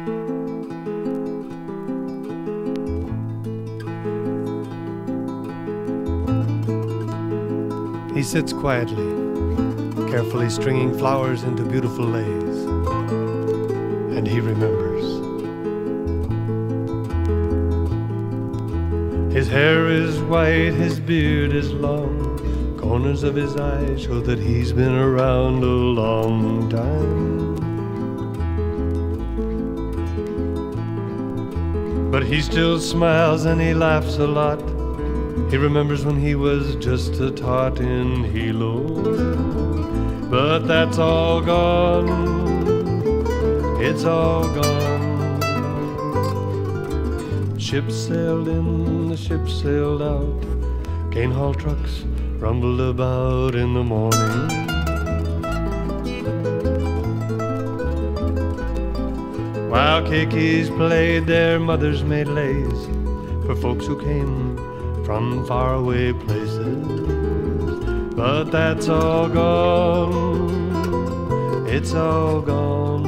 He sits quietly, carefully stringing flowers into beautiful leis, and he remembers. His hair is white, his beard is long, corners of his eyes show that he's been around a long time. But he still smiles and he laughs a lot. He remembers when he was just a tot in Hilo. But that's all gone, it's all gone. Ships sailed in, the ships sailed out. Cane haul trucks rumbled about in the morning. While keikis played, their mothers made leis for folks who came from faraway places. But that's all gone, it's all gone.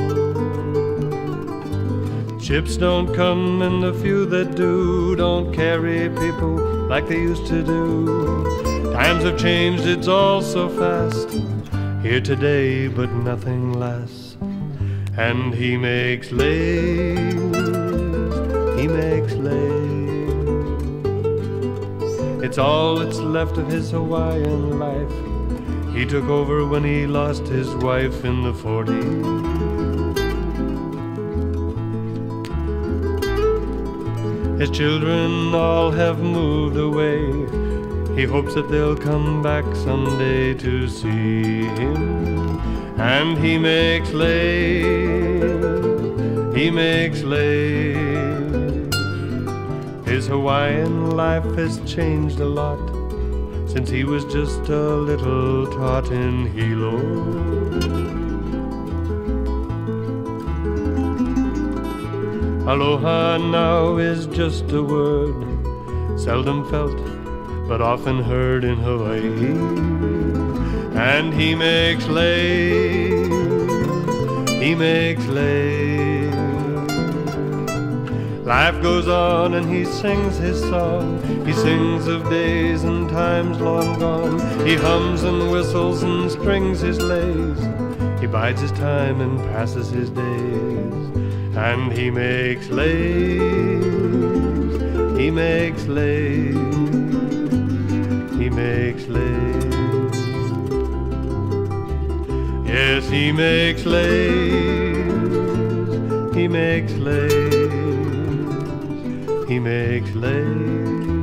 Ships don't come, and the few that do don't carry people like they used to do. Times have changed, it's all so fast, here today but nothing lasts. And he makes leis, he makes leis. It's all that's left of his Hawaiian life. He took over when he lost his wife in the 40s. His children all have moved away. He hopes that they'll come back someday to see him. And he makes leis, he makes leis. His Hawaiian life has changed a lot since he was just a little tot in Hilo. Aloha now is just a word, seldom felt but often heard in Hawaii. And he makes leis, he makes leis. Life goes on and he sings his song. He sings of days and times long gone. He hums and whistles and strings his leis. He bides his time and passes his days. And he makes leis, he makes leis, he makes leis. Yes, he makes leis, he makes leis, he makes leis.